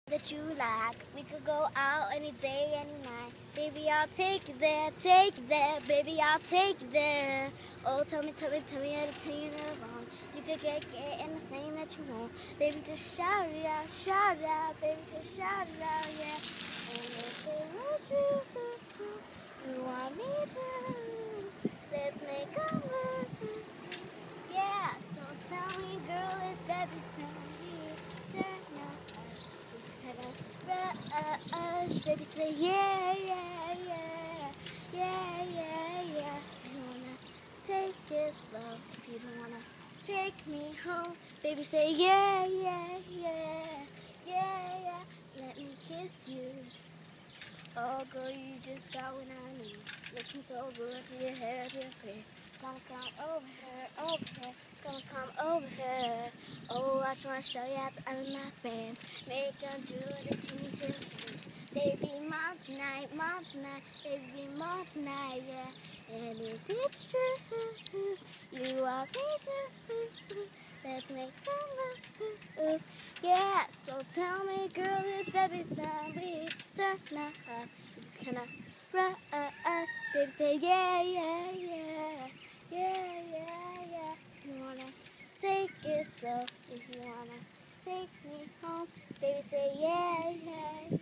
that you like. We could go out any day, any night. Baby, I'll take you there, take you there. Baby, I'll take you there. Oh, tell me how to tell you no wrong. You could get anything that you want. Baby, just shout it out. Baby, just shout it out, yeah. And if it was you want me to, let's make a move. Yeah, so tell me, girl, if every time you turn up, it's kind of rush. Baby, say yeah. You wanna take it slow if you don't wanna take me home. Baby, say yeah. Let me kiss you. Oh, girl, you just got what I need. Looking so good to your hair, to your feet. Gonna come over here. Gonna come over here. Oh, I just wanna show you how to I'm my friend. Make them do the teeny teeny. Baby, mom tonight. Baby, mom tonight, yeah. And if it's true, you want me to. Let's make them move. Yeah, so tell me, girl, if every time we turn up, it's kinda rush. Baby, say yeah. You wanna take it slow if you wanna take me home. Baby, say yeah.